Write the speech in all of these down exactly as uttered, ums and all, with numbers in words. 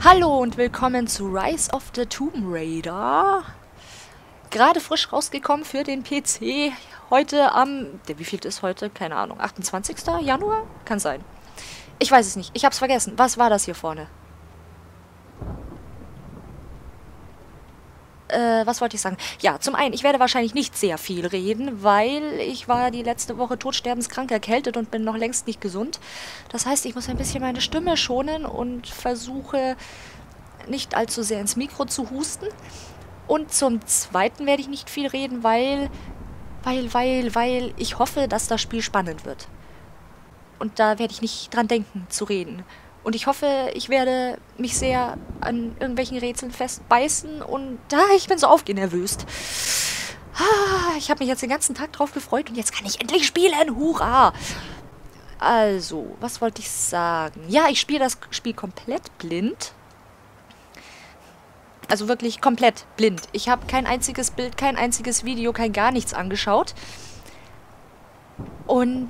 Hallo und willkommen zu Rise of the Tomb Raider. Gerade frisch rausgekommen für den P C. Heute am... Der, wie viel ist heute? Keine Ahnung. achtundzwanzigster Januar? Kann sein. Ich weiß es nicht. Ich hab's vergessen. Was war das hier vorne? Äh, was wollte ich sagen? Ja, zum einen, ich werde wahrscheinlich nicht sehr viel reden, weil ich war die letzte Woche todsterbenskrank erkältet und bin noch längst nicht gesund. Das heißt, ich muss ein bisschen meine Stimme schonen und versuche nicht allzu sehr ins Mikro zu husten. Und zum zweiten werde ich nicht viel reden, weil, weil, weil, weil ich hoffe, dass das Spiel spannend wird. Und da werde ich nicht dran denken, zu reden. Und ich hoffe, ich werde mich sehr an irgendwelchen Rätseln festbeißen. Und ah, ich bin so aufgenervöst. Ah, ich habe mich jetzt den ganzen Tag drauf gefreut und jetzt kann ich endlich spielen. Hurra! Also, was wollte ich sagen? Ja, ich spiele das Spiel komplett blind. Also wirklich komplett blind. Ich habe kein einziges Bild, kein einziges Video, kein gar nichts angeschaut. Und...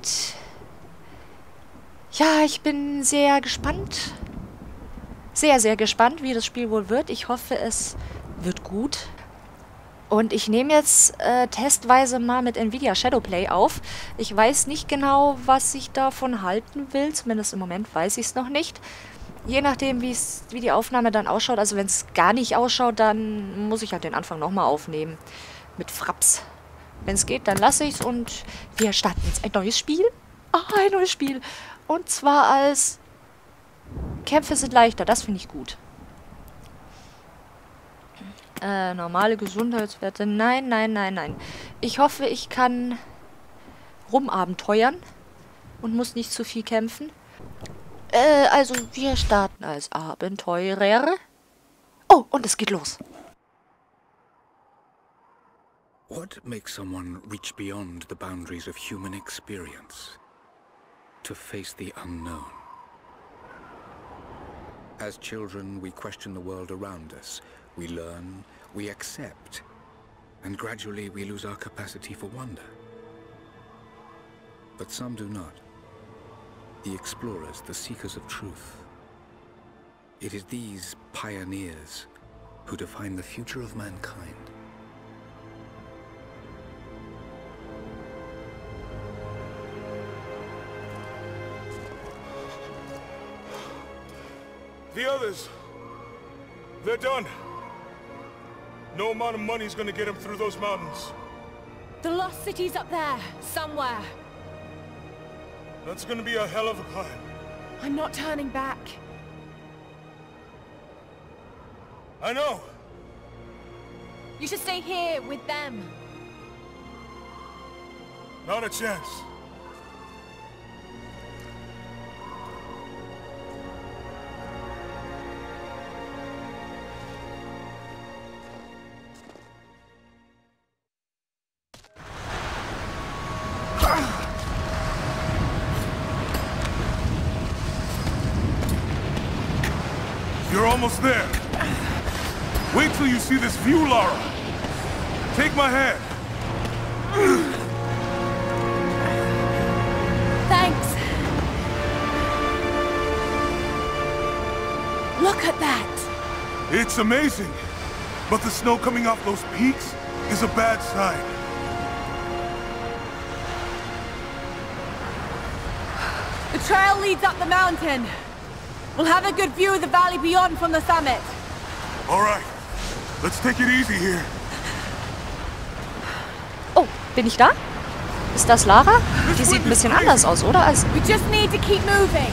ja, ich bin sehr gespannt. Sehr, sehr gespannt, wie das Spiel wohl wird. Ich hoffe, es wird gut. Und ich nehme jetzt äh, testweise mal mit Nvidia Shadowplay auf. Ich weiß nicht genau, was ich davon halten will. Zumindest im Moment weiß ich es noch nicht. Je nachdem, wie die Aufnahme dann ausschaut. Also wenn es gar nicht ausschaut, dann muss ich halt den Anfang nochmal aufnehmen. Mit Fraps. Wenn es geht, dann lasse ich es. Und wir starten jetzt ein neues Spiel. Ah, ein neues Spiel. Und zwar als Kämpfe sind leichter. Das finde ich gut. Äh, normale Gesundheitswerte. Nein, nein, nein, nein. Ich hoffe, ich kann rumabenteuern und muss nicht zu viel kämpfen. Äh, also wir starten als Abenteurer. Oh, und es geht los. What makes someone reach beyond the boundaries of human experience? To face the unknown. As children, we question the world around us. We learn, we accept, and gradually we lose our capacity for wonder. But some do not. The explorers, the seekers of truth. It is these pioneers who define the future of mankind. The others, they're done. No amount of money's gonna get them through those mountains. The lost city's up there, somewhere. That's gonna be a hell of a climb. I'm not turning back. I know. You should stay here with them. Not a chance. You're almost there. Wait till you see this view, Lara. Take my hand. Thanks. Look at that. It's amazing. But the snow coming off those peaks is a bad sign. The trail leads up the mountain. We'll have a good view of the valley beyond from the summit. All right. Let's take it easy here. Oh, bin ich da? Ist das Lara? Die sieht ein bisschen anders aus, oder? Als We just need to keep moving.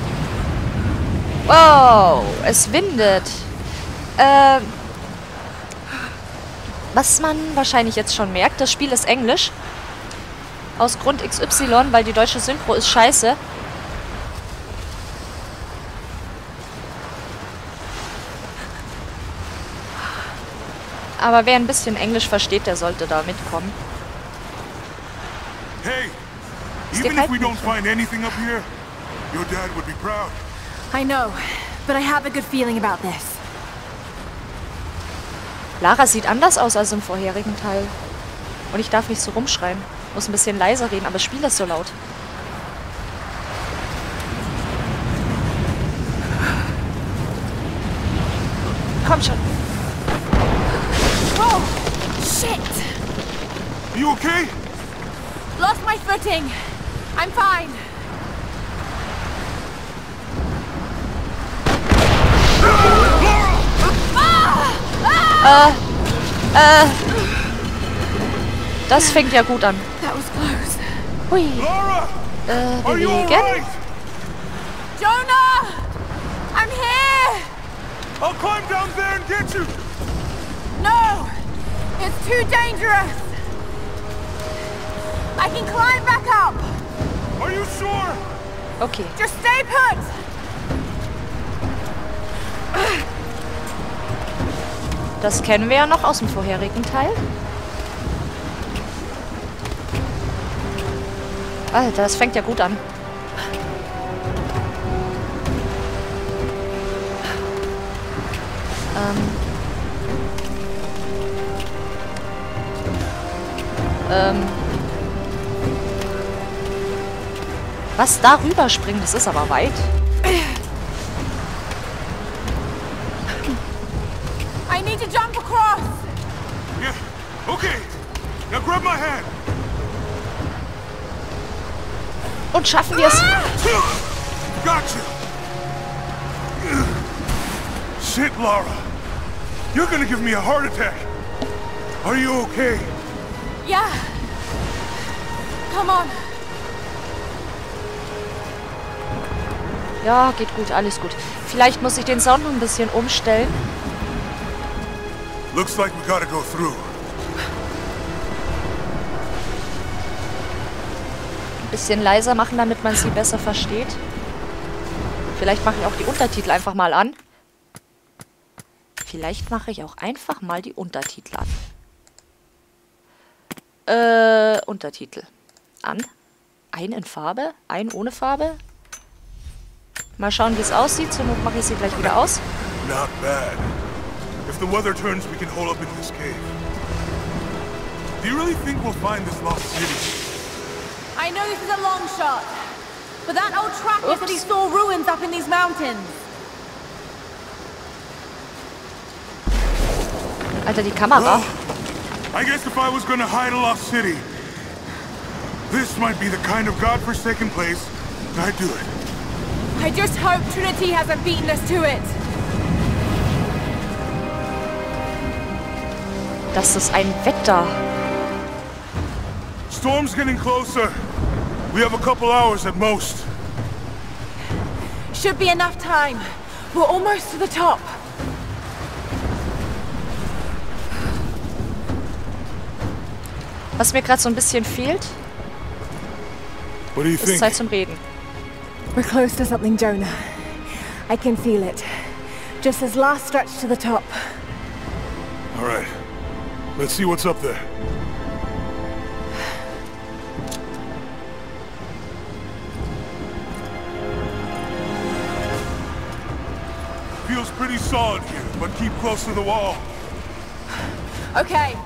wow, es windet. Ähm, was man wahrscheinlich jetzt schon merkt, das Spiel ist Englisch. Aus Grund X Y, weil die deutsche Synchro ist scheiße. Aber wer ein bisschen Englisch versteht, der sollte da mitkommen. Hey, Ist dir even if kalt? we don't find anything up here, your dad would be proud. I know, but I have a good feeling about this. Lara sieht anders aus als im vorherigen Teil. Und ich darf nicht so rumschreien. Muss ein bisschen leiser reden, aber das Spiel ist so laut. komm schon. Oh, shit! You okay? Lost my footing. I'm fine. Äh, äh. Das fängt ja gut an. That was close. Hui. Lara! Äh, Are you bewegen. alright? Jonah! I'm here! I'll climb down there and get you! No! It's too dangerous! I can climb back up! Are you sure? Okay. Just stay put! Das kennen wir ja noch aus dem vorherigen Teil. Alter, das fängt ja gut an. Ähm. Ähm. Was darüber springen, das ist aber weit. I need to jump across! Yeah, okay. Now grab my hand. Und schaffen wir es? Gotcha. Shit, Lara. You're gonna give me a heart attack. Are you okay? Yeah. Come on. Ja, geht gut, alles gut. Vielleicht muss ich den Sound noch ein bisschen umstellen. Looks like we gotta go through. Ein bisschen leiser machen, damit man sie besser versteht. Vielleicht mache ich auch die Untertitel einfach mal an. Vielleicht mache ich auch einfach mal die Untertitel an. Äh, Untertitel. An. Ein in Farbe, ein ohne Farbe. Mal schauen, wie es aussieht. Zur Not mache ich sie gleich wieder aus. Not bad. If the weather turns, we can hole up in this cave. Do you really think we'll find this lost city? I know this is a long shot, but that old tracker said he saw ruins up in these mountains. Alter, die Kamera. Well, I guess if I was gonna hide a lost city, this might be the kind of godforsaken place I'd do it. I just hope Trinity hasn't beaten us to it. Das ist ein Wetter. Storm's getting closer. We have a couple hours at most. Should be enough time. We're almost to the top. Was mir gerade so ein bisschen fehlt, What do you ist think? Zeit zum Reden. We're close to something, Jonah. I can feel it. Just this last stretch to the top. All right. Let's see what's up there. Feels pretty solid here, but keep close to the wall. Okay.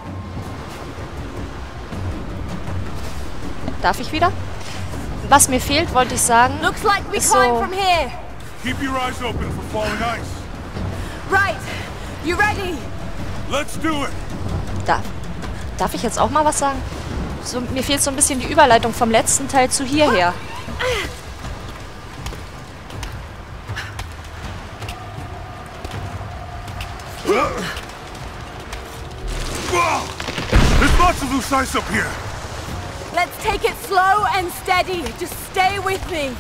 Darf ich wieder? Was mir fehlt, wollte ich sagen, Looks like we ist climb so... from here. Keep your eyes open for falling ice. Right. You ready? Let's do it. Darf, darf ich jetzt auch mal was sagen? So, mir fehlt so ein bisschen die Überleitung vom letzten Teil zu hierher. There's lots of loose ice up here. Let's take it slow and steady. Just stay with me.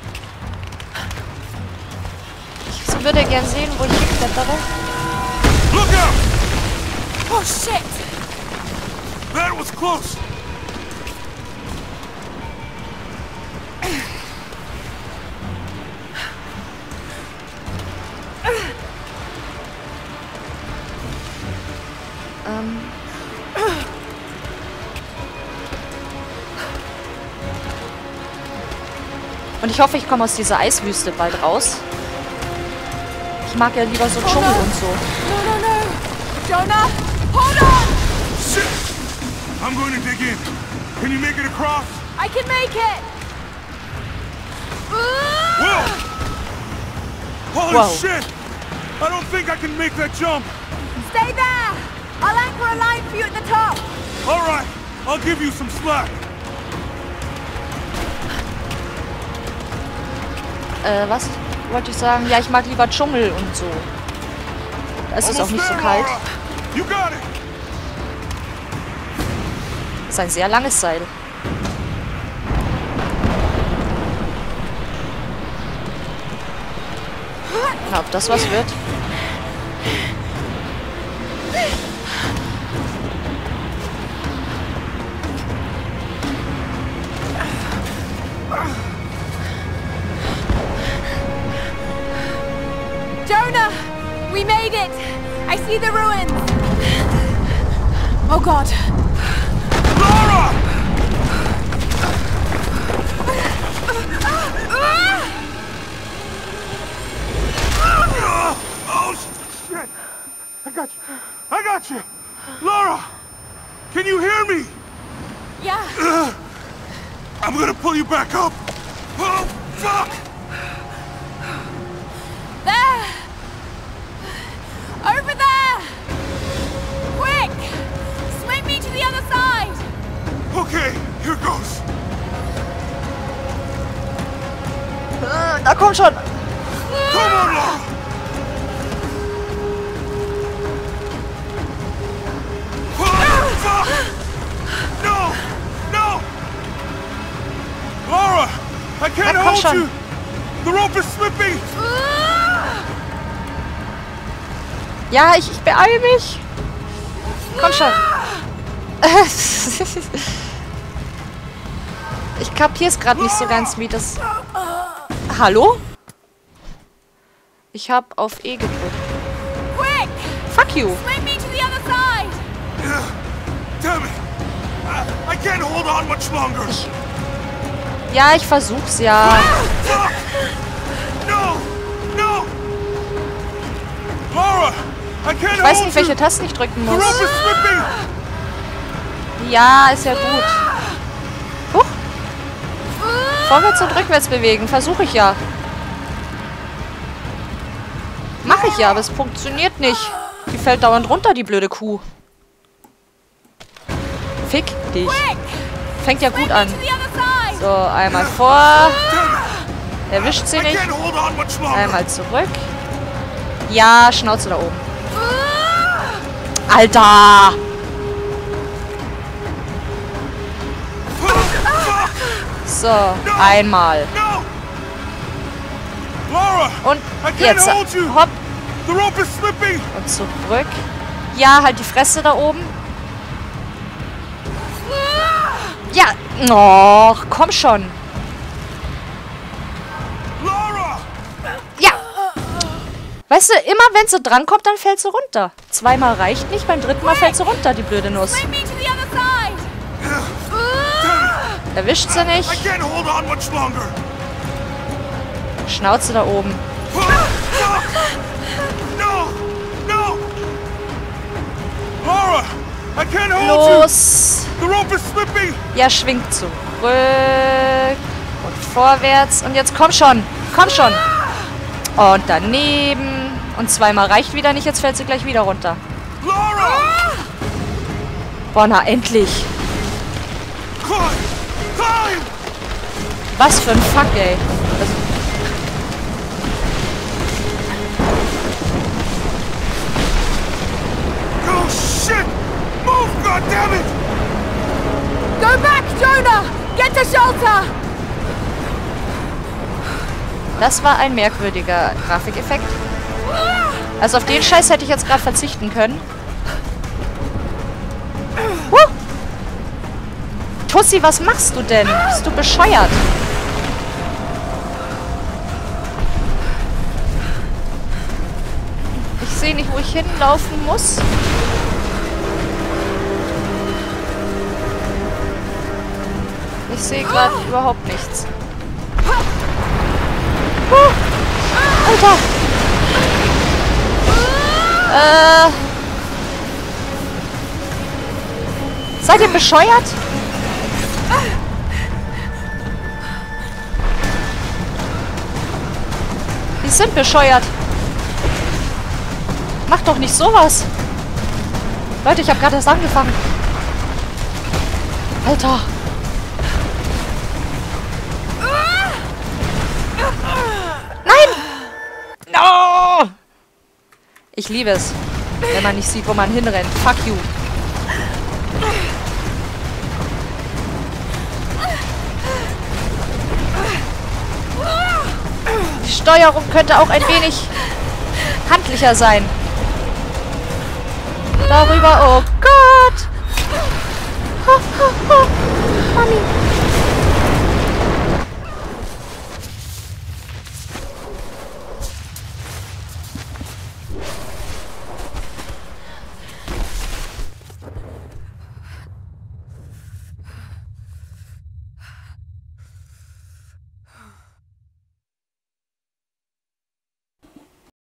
Ich würde gern sehen, wo ich hinklettere. Look out! Oh shit! That was close. Ähm... Und ich hoffe, ich komme aus dieser Eiswüste bald raus. Ich mag ja lieber so Dschungel und so. No, no, no! Jonah, hold on! Shit! I'm going to dig in. Can you make it across? I can make it! Whoa! Holy Whoa. shit! I don't think I can make that jump. Stay there! I'll anchor a line for you at the top. All right, I'll give you some slack. Äh, was wollte ich sagen? Ja, ich mag lieber Dschungel und so. Da ist es auch nicht so kalt. You got it. Das ist ein sehr langes Seil. Na, ob das was wird? Jonah! We made it! I see the ruins! Oh God! Laura! Oh, shit! I got you! I got you! Laura! Can you hear me? Yeah! Uh, I'm gonna pull you back up! Oh, fuck! There! Over there! Quick! Swing me to the other side! Okay, here goes. Äh, da kommt schon! Come on, Laura! Oh, fuck! No! No! Laura! I can't Na, komm hold schon. you! The rope is slipping! Ja, ich, ich beeile mich. Komm schon. Ich kapier's gerade nicht so ganz, wie das... Hallo? Ich hab auf E gedrückt. Quick! Fuck you. Swing me to the other side! Yeah. Damn it! I, I can't hold on much longer! Ja, ich versuch's ja. Fuck! No! No! Laura! I can't Ich weiß hold nicht, welche you! Tasten ich drücken The muss. rope is slipping! Ja, ist ja gut. Huch. Vorwärts und rückwärts bewegen. Versuche ich ja. Mache ich ja, aber es funktioniert nicht. Die fällt dauernd runter, die blöde Kuh. Fick dich. Fängt ja gut an. To the other side! So, einmal vor. Erwischt sie I nicht. can't hold on much longer! Einmal zurück. Ja, Schnauze da oben. Alter! So, einmal. No! Laura! Und I can't jetzt. hold you! Hopp. The rope is slipping! Und zurück. Ja, halt die Fresse da oben. Ja. Oh, komm schon. Laura! Ja. Weißt du, immer wenn sie drankommt, dann fällt sie runter. Zweimal reicht nicht, beim dritten Mal fällt sie runter, die blöde Nuss. Swing me to the other side! Erwischt sie nicht. I can't hold on much longer! Schnauze da oben. Fuck! No! No! Laura! I can't hold Los. you! The rope is slipping! Ja, schwingt zurück. Und vorwärts. Und jetzt komm schon. Komm schon. Und daneben. Und zweimal reicht wieder nicht. Jetzt fällt sie gleich wieder runter. Laura! Boah, na endlich. Climb! Climb! Was für ein Fuck, ey. Also, Oh shit! Move, goddammit! Go back, Jonah! Get to shelter! das war ein merkwürdiger Grafikeffekt. Also auf den Scheiß hätte ich jetzt gerade verzichten können. Huh. Tussi, was machst du denn? Bist du bescheuert? Ich sehe nicht, wo ich hinlaufen muss. Ich sehe gerade überhaupt nichts. Huh. Alter! Äh... Seid ihr bescheuert? Die sind bescheuert. Mach doch nicht sowas. Leute, ich habe gerade erst angefangen. Alter. Nein! No! Ich liebe es, wenn man nicht sieht, wo man hinrennt. Fuck you. Die Steuerung könnte auch ein wenig handlicher sein. Darüber, oh Gott! Ha, ha, ha. Mami.